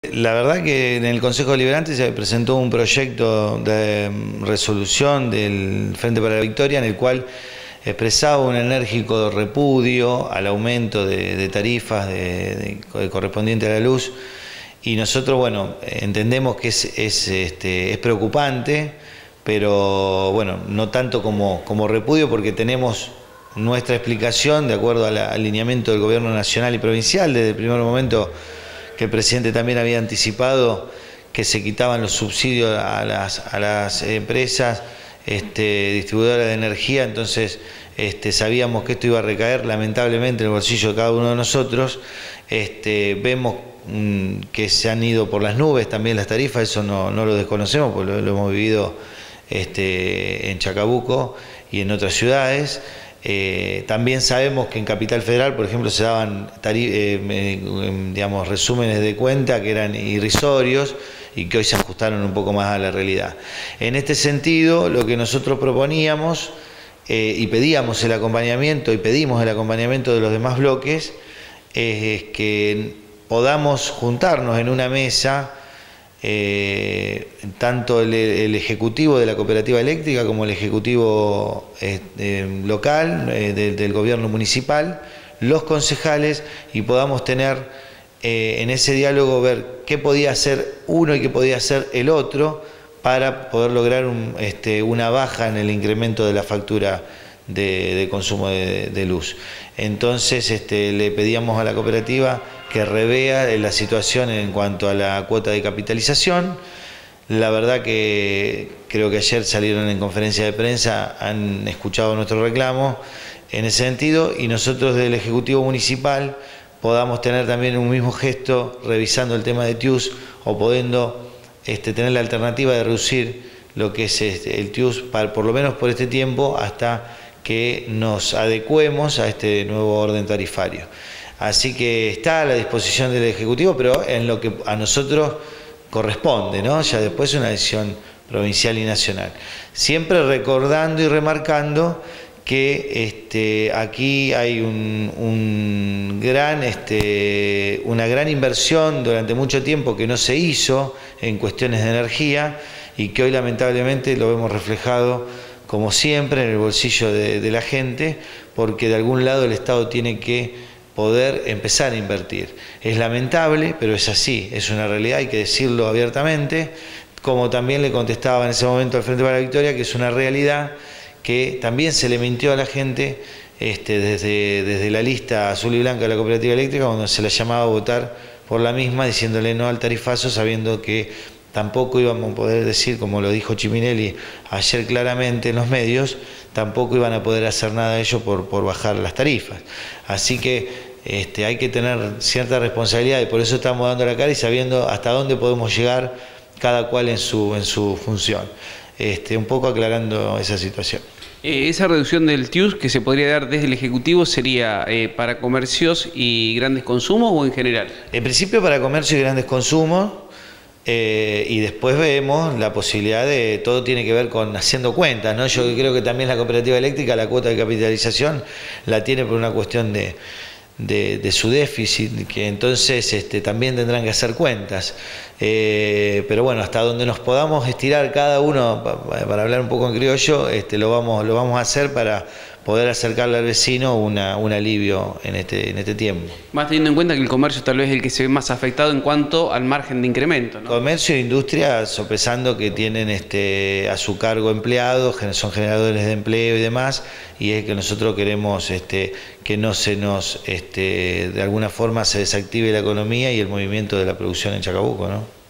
La verdad que en el Consejo Deliberante se presentó un proyecto de resolución del Frente para la Victoria en el cual expresaba un enérgico repudio al aumento de tarifas correspondiente a la luz, y nosotros, bueno, entendemos que es preocupante, pero bueno, no tanto como repudio, porque tenemos nuestra explicación de acuerdo al alineamiento del Gobierno nacional y provincial. Desde el primer momento que el presidente también había anticipado que se quitaban los subsidios a las empresas distribuidoras de energía, entonces sabíamos que esto iba a recaer lamentablemente en el bolsillo de cada uno de nosotros. Vemos que se han ido por las nubes también las tarifas, eso no lo desconocemos, porque lo hemos vivido en Chacabuco y en otras ciudades. También sabemos que en Capital Federal, por ejemplo, se daban digamos, resúmenes de cuenta que eran irrisorios y que hoy se ajustaron un poco más a la realidad. En este sentido, lo que nosotros proponíamos y pedíamos el acompañamiento de los demás bloques es que podamos juntarnos en una mesa, tanto el Ejecutivo de la Cooperativa Eléctrica como el Ejecutivo local del Gobierno municipal, los concejales, y podamos tener en ese diálogo ver qué podía hacer uno y qué podía hacer el otro para poder lograr una baja en el incremento de la factura de consumo de luz. Entonces le pedíamos a la cooperativa que revea la situación en cuanto a la cuota de capitalización. La verdad que creo que ayer salieron en conferencia de prensa, han escuchado nuestro reclamo en ese sentido, y nosotros del Ejecutivo Municipal podamos tener también un mismo gesto revisando el tema de TIUS, o pudiendo tener la alternativa de reducir lo que es el TIUS, por lo menos por este tiempo, hasta que nos adecuemos a este nuevo orden tarifario. Así que está a la disposición del Ejecutivo, pero en lo que a nosotros corresponde, ¿no? Ya después es una decisión provincial y nacional. Siempre recordando y remarcando que aquí hay una gran inversión durante mucho tiempo que no se hizo en cuestiones de energía, y que hoy lamentablemente lo vemos reflejado, como siempre, en el bolsillo de la gente, porque de algún lado el Estado tiene que poder empezar a invertir. Es lamentable, pero es así, es una realidad, hay que decirlo abiertamente, como también le contestaba en ese momento al Frente para la Victoria, que es una realidad que también se le mintió a la gente desde la lista azul y blanca de la Cooperativa Eléctrica, cuando se la llamaba a votar por la misma, diciéndole no al tarifazo, sabiendo que tampoco íbamos a poder decir, como lo dijo Chiminelli ayer claramente en los medios, tampoco iban a poder hacer nada de ello por bajar las tarifas. Así que hay que tener cierta responsabilidad, y por eso estamos dando la cara y sabiendo hasta dónde podemos llegar cada cual en su función. Un poco aclarando esa situación. Esa reducción del TIUS que se podría dar desde el Ejecutivo sería para comercios y grandes consumos, o en general. En principio para comercio y grandes consumos, y después vemos la posibilidad de, todo tiene que ver con haciendo cuentas, ¿no? Yo creo que también la Cooperativa Eléctrica la cuota de capitalización la tiene por una cuestión de su déficit, que entonces también tendrán que hacer cuentas. Pero bueno, hasta donde nos podamos estirar cada uno, para hablar un poco en criollo, lo vamos a hacer para poder acercarle al vecino un alivio en este tiempo. Más teniendo en cuenta que el comercio tal vez es el que se ve más afectado en cuanto al margen de incremento, ¿no? Comercio e industria, sopesando que tienen a su cargo empleados, son generadores de empleo y demás, y es que nosotros queremos que no se nos, de alguna forma se desactive la economía y el movimiento de la producción en Chacabuco, ¿no?